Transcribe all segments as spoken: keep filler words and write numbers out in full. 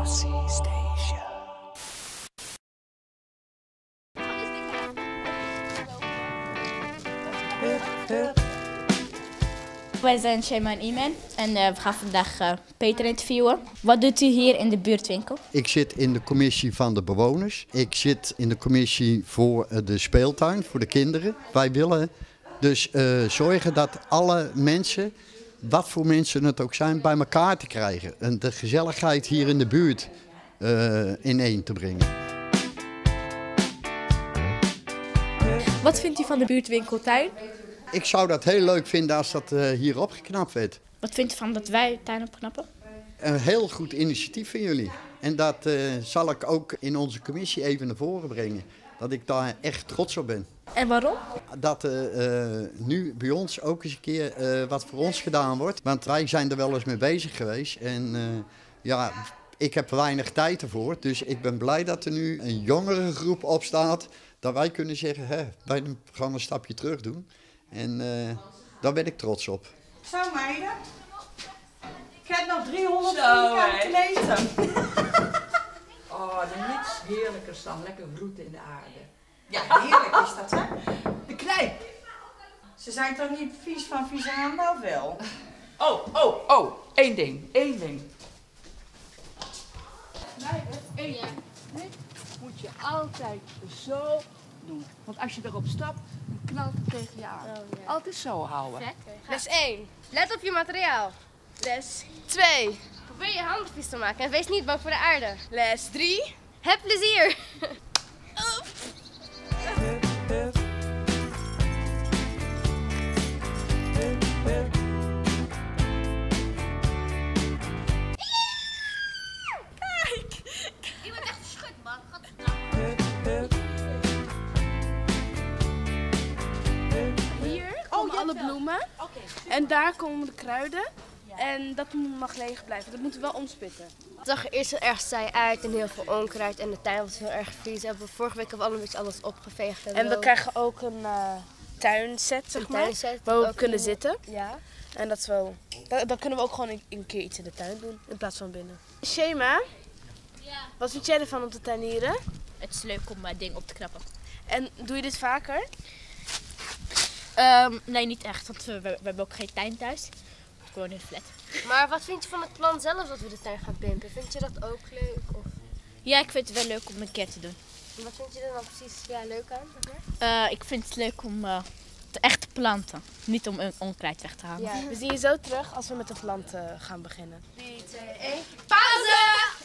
Aussie Station. Wij zijn Shema en Iman en uh, we gaan vandaag uh, Peter interviewen. Wat doet u hier in de buurtwinkel? Ik zit in de commissie van de bewoners. Ik zit in de commissie voor de speeltuin, voor de kinderen. Wij willen dus uh, zorgen dat alle mensen, wat voor mensen het ook zijn, bij elkaar te krijgen. En de gezelligheid hier in de buurt uh, ineen te brengen. Wat vindt u van de buurtwinkeltuin? Ik zou dat heel leuk vinden als dat uh, hier opgeknapt werd. Wat vindt u van dat wij de tuin opknappen? Een heel goed initiatief van jullie. En dat uh, zal ik ook in onze commissie even naar voren brengen. Dat ik daar echt trots op ben. En waarom? Dat uh, uh, nu bij ons ook eens een keer uh, wat voor ons gedaan wordt. Want wij zijn er wel eens mee bezig geweest. En uh, ja, ik heb weinig tijd ervoor. Dus ik ben blij dat er nu een jongere groep opstaat. Dat wij kunnen zeggen, hè, wij gaan een stapje terug doen. En uh, daar ben ik trots op. Zo meiden, ik heb nog driehonderd kaarten te lezen. Oh, er is niets heerlijkers dan lekker vroeten in de aarde. Ja, heerlijk is dat, hè? De knijp! Ze zijn toch niet vies van vieze handen, of wel? Oh, oh, oh, één ding, één ding. Eén ding moet je altijd zo doen. Want als je erop stapt, dan knalt het tegen je aan. Oh, ja. Altijd zo houden. Les één. Let op je materiaal. Les twee. Probeer je handen vies te maken en wees niet bang voor de aarde. Les drie. Heb plezier. Kijk! Je bent echt een schutbak. Hier komen alle bloemen en daar komen de kruiden en dat mag leeg blijven. Dat moeten we wel omspitten. Het zag er eerst heel erg saai uit en heel veel onkruid en de tuin was heel erg vies. We hebben vorige week hebben we al een beetje alles opgeveegd. En, En we zo. krijgen ook een uh, tuinset, zeg Een maar, tuinset, waar we ook kunnen in- zitten. Ja. En dat is wel, dan, dan kunnen we ook gewoon een, een keer iets in de tuin doen in plaats van binnen. Shema, Ja. wat vind jij ervan om te tuinieren? Het is leuk om uh, dingen op te knappen. En doe je dit vaker? Um, nee, niet echt, want we, we, we hebben ook geen tuin thuis. Gewoon in de flat. Maar wat vind je van het plan zelf dat we de tuin gaan pimpen? Vind je dat ook leuk? Of Ja, ik vind het wel leuk om een keer te doen. wat vind je er dan precies ja, leuk aan? Zeg maar? Uh, ik vind het leuk om uh, te echt te planten. Niet om een onkruid weg te halen. Ja. We zien je zo terug als we met de planten gaan beginnen. drie, twee, één. Pauze!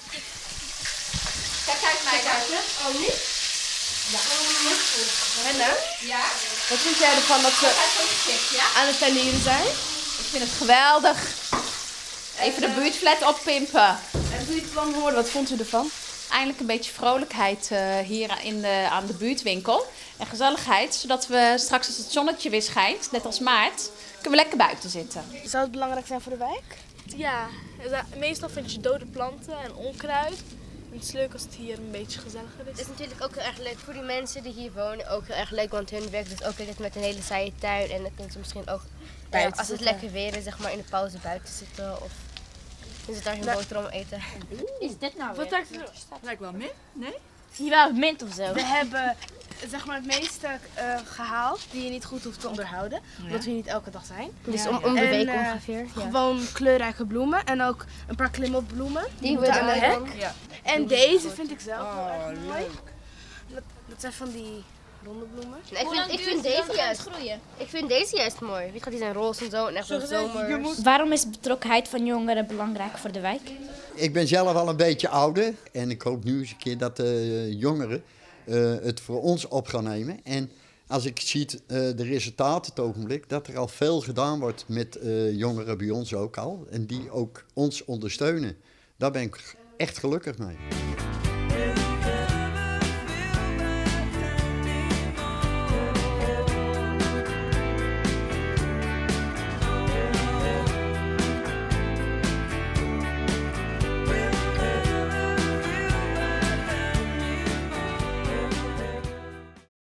Kijk, kijk mij daar. Oh, niet? Ja. Henna, Ja? wat vind jij ervan dat we aan het tuinieren zijn? Ik vind het geweldig. Even de buurtflat oppimpen. En toen je het plan hoorde, wat vond u ervan? Eindelijk een beetje vrolijkheid uh, hier in de, aan de buurtwinkel. En gezelligheid, zodat we straks als het zonnetje weer schijnt, net als maart, kunnen we lekker buiten zitten. Zou het belangrijk zijn voor de wijk? Ja, meestal vind je dode planten en onkruid. Het is leuk als het hier een beetje gezelliger Het is. is natuurlijk ook heel erg leuk voor die mensen die hier wonen. Ook heel erg leuk, want hun werkt dus ook altijd met een hele saaie tuin. En dan kunnen ze misschien ook, ja, als het zitten. lekker weer is, zeg maar in de pauze buiten zitten. Of kunnen ze daar hun boterham eten. Is dit nou Wat weer? lijkt er? Lijkt wel min, nee? Jawel, mint of zo. We hebben zeg maar, het meeste uh, gehaald die je niet goed hoeft te onderhouden. Omdat we hier niet elke dag zijn. Dus om, om de En, week uh, ongeveer. Ja. Gewoon kleurrijke bloemen en ook een paar klimopbloemen. Die, Die moeten we aan de dan- hek. Ja. En deze vind ik zelf Oh, wel erg mooi. leuk. Dat, dat zijn van die ronde bloemen. Nee, ik vind, ik vind deze juist. groeien? Ik vind deze juist mooi. Weet je, die zijn roze en zo en echt zo zomers. Waarom is de betrokkenheid van jongeren belangrijk voor de wijk? Ik ben zelf al een beetje ouder en ik hoop nu eens een keer dat de jongeren uh, het voor ons op gaan nemen. En als ik zie uh, de resultaten het ogenblik, dat er al veel gedaan wordt met uh, jongeren bij ons ook al. En die ook ons ondersteunen. Daar ben ik echt gelukkig mee.